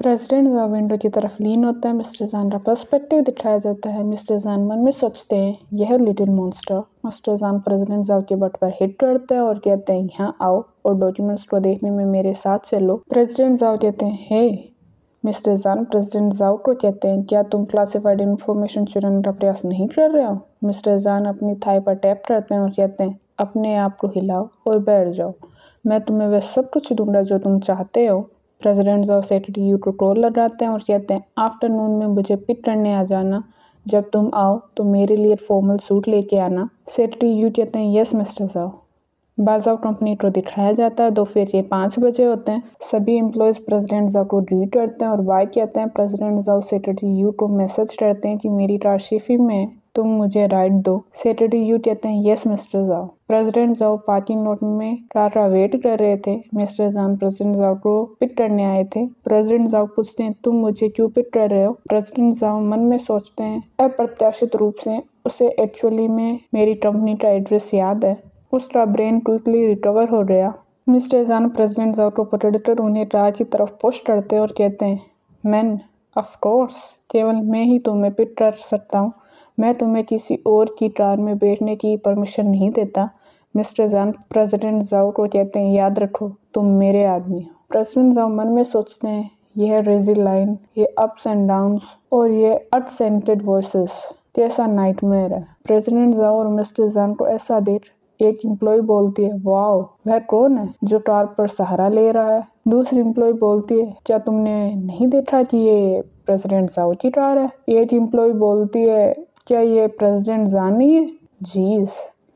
President Zhao window की तरफ लीन होता है। मिस्टर जान का पर्सपेक्टिव दिखाया जाता है। मिस्टर जान मन में सोचते हैं, यह little monster. Mister Jan president Zhao के बट पर हिट करते हैं और कहते हैं, यहाँ आओ और डॉक्यूमेंट्स को देखने में मेरे साथ चलो। प्रेसिडेंट ज़ाओ कहते हैं, hey mister Jan president Zhao को कहते हैं, क्या तुम क्लासिफाइड इन्फॉर्मेशन चुराने का प्रयास नहीं कर रहे हो? मिस्टर जान अपनी थाई पर टैप करते हैं और कहते हैं, अपने आप को हिलाओ और बैठ जाओ, मैं तुम्हें वह सब कुछ दूंगा जो तुम चाहते हो। प्रेसिडेंट ज़ाओ सेक्रेटरी यू को कॉल लगाते हैं और कहते हैं, आफ्टरनून में मुझे पिक करने आ जाना। जब तुम आओ तो मेरे लिए फॉर्मल सूट लेके आना। सेक्रेटरी यू कहते हैं, यस मिस्टर ज़ाओ। बाज़ाओ कंपनी को दिखाया जाता है। दोपहर के 5 बजे होते हैं। सभी एम्प्लॉयज़ प्रेसिडेंट ज़ाओ को ग्रीट करते हैं और बाय कहते हैं। प्रेसिडेंट ज़ाओ सेक्रेटरी यू को मैसेज करते हैं कि मेरी कार शिफी में है, तुम मुझे राइड दो। सेक्रेटरी यू कहते हैं, yes mister Zhao. President Zhao parking lot में कार का वेट कर रहे थे। मिस्टर जान प्रेसिडेंट ज़ाओ को पिक करने आए थे। प्रेसिडेंट ज़ाओ पूछते हैं, तुम मुझे क्यों पिक कर रहे हो? प्रेसिडेंट ज़ाओ मन में सोचते हैं, अप्रत्याशित रूप से उसे एक्चुअली में मेरी कंपनी का एड्रेस याद है। उसका ब्रेन क्विकली रिकवर हो गया। मिस्टर जान प्रेसिडेंट ज़ाओ को पकड़कर उन्हें कार की तरफ पुश करते हैं और कहते हैं, मैन ऑफ कोर्स केवल मैं ही तुम्हें पिक कर सकता हूँ, मैं तुम्हें किसी और की कार में बैठने की परमिशन नहीं देता। मिस्टर जान प्रेसिडेंट ज़ाओ को कहते हैं, याद रखो तुम मेरे आदमी हो। प्रेसिडेंट ज़ाओ मन में सोचते हैं, यह रेजी लाइन, ये अप्स एंड डाउन्स और ये अनसेंटेड वॉइसेस कैसा नाइटमेयर है। प्रेसिडेंट ज़ाओ और मिस्टर जान को ऐसा देख एक एम्प्लॉय बोलती है, वाओ वह कौन है जो कार पर सहारा ले रहा है? दूसरी एम्प्लॉय बोलती है, क्या तुमने नहीं देखा कि ये प्रेसिडेंट ज़ाओ की कार है? एक एम्प्लॉय बोलती है, क्या ये प्रेसिडेंट जान नहीं है? जीज,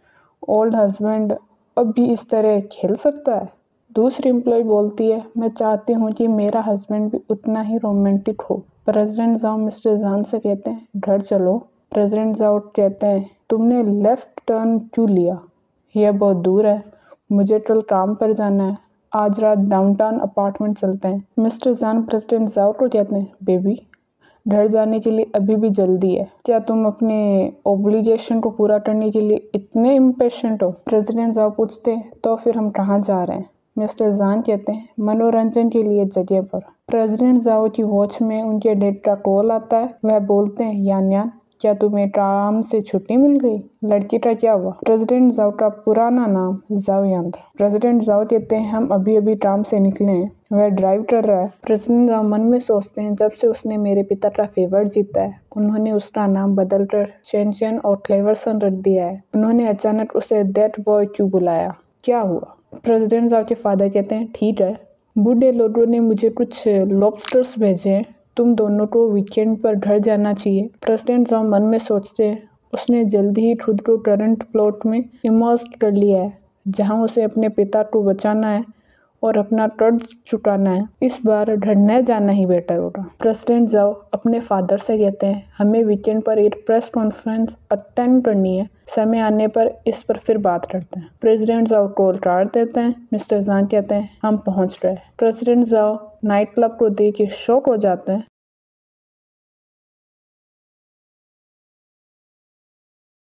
ओल्ड हस्बैंड अब भी इस तरह खेल सकता है? दूसरी एम्प्लॉय बोलती है, मैं चाहती हूँ कि मेरा हस्बैंड भी उतना ही रोमांटिक हो। प्रेसिडेंट ज़ाओ मिस्टर जान से कहते हैं, घर चलो। प्रेसिडेंट ज़ाओ कहते हैं, तुमने लेफ्ट टर्न क्यों लिया? यह बहुत दूर है, मुझे कल काम पर जाना है, आज रात डाउनटाउन अपार्टमेंट चलते हैं। मिस्टर जान प्रेसिडेंट ज़ाओ को कहते हैं, बेबी घर जाने के लिए अभी भी जल्दी है, क्या तुम अपने ऑब्लिगेशन को पूरा करने के लिए इतने इम्पेशेंट हो? प्रेसिडेंट ज़ाओ पूछते हैं, तो फिर हम कहाँ जा रहे हैं? मिस्टर जान कहते हैं, मनोरंजन के लिए जगह पर। प्रेसिडेंट ज़ाओ की वॉच में उनके डैड का कॉल आता है। वह बोलते हैं, यान यान क्या तुम्हें काम से छुट्टी मिल गई? लड़की का क्या हुआ? प्रेसिडेंट ज़ाओ का पुराना नाम ज़ाओ यान था। प्रेसिडेंट ज़ाओ कहते हैं, हम अभी अभी काम से निकले हैं, वह ड्राइव कर रहा है। प्रेसिडेंट ज़ाओ मन में सोचते हैं, जब से उसने मेरे पिता का फेवर जीता है, उन्होंने उसका नाम बदलकर चैंचियन और क्लेवरसन रख दिया है। उन्होंने अचानक उसे दैट बॉय क्यों बुलाया? क्या हुआ? प्रेसिडेंट ज़ाओ के फादर कहते हैं, ठीक है, बूढ़े लोगों ने मुझे कुछ लॉबस्टर्स भेजे हैं, तुम दोनों को वीकेंड पर घर जाना चाहिए। प्रेसिडेंट ज़ाओ मन में सोचते हैं, उसने जल्दी ही खुद को करंट प्लॉट में इमर्स कर लिया है, जहां उसे अपने पिता को बचाना है और अपना कर्ज चुकाना है। इस बार घर न जाना ही बेटर होगा। प्रेसिडेंट ज़ाओ अपने फादर से कहते हैं, हमें वीकेंड पर एक प्रेस कॉन्फ्रेंस अटेंड करनी है, समय आने पर इस पर फिर बात करते हैं। प्रेसिडेंट ज़ाओ कॉल काट देते हैं। मिस्टर जान कहते हैं, हम पहुंच गए। प्रेसिडेंट ज़ाओ नाइट क्लब को देख के शॉक हो जाते हैं।